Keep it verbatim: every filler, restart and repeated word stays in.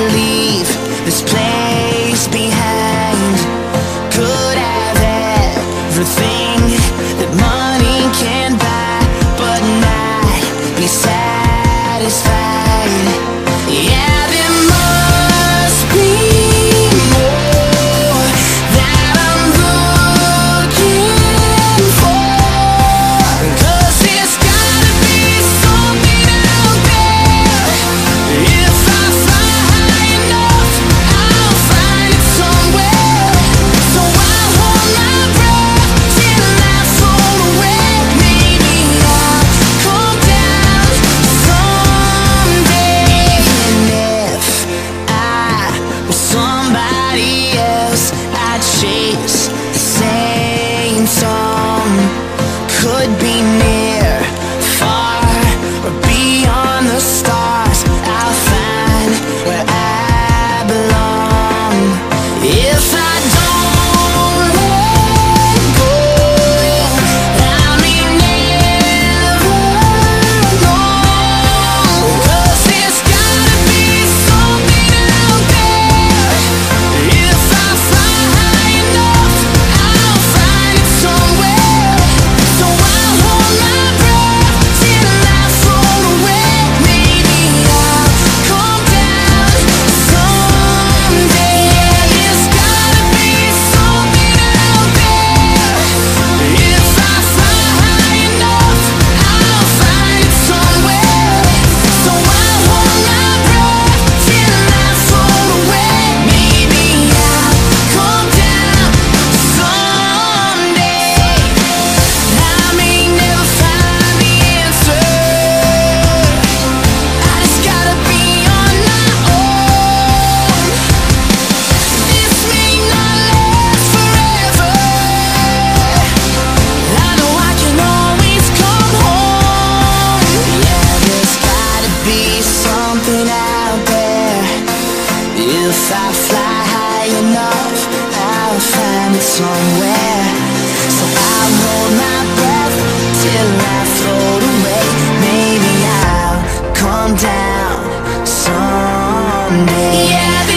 leave this place behind. Could have everything that money can buy, but not be satisfied. Yeah, there must be more that I'm looking for, 'cause there's gotta be something out there. If I fly high enough, I'll find it somewhere. So I'll hold my breath till I float away. Maybe I'll come down someday. And if I was somebody else, I'd chase the same song. Could be near, far, or beyond the stars. I'll find where I belong. If I don't let go, I may never know. 'Cause there's gotta be something out there. If I fly high enough, I'll find it somewhere. So I'll hold my breath till I float away. Maybe I'll come down someday. There's gotta be something out there. If I fly high enough, I'll find it somewhere. So I'll hold my breath till I float away. Maybe I'll come down someday. I may never find the answer. I just gotta be on my own. This may not last forever. I know I can always come home. Yeah, there's gotta be something out there. If I fly high enough, I'll find it somewhere. So I'll hold my breath till I float away. Maybe I'll come down someday. Yeah,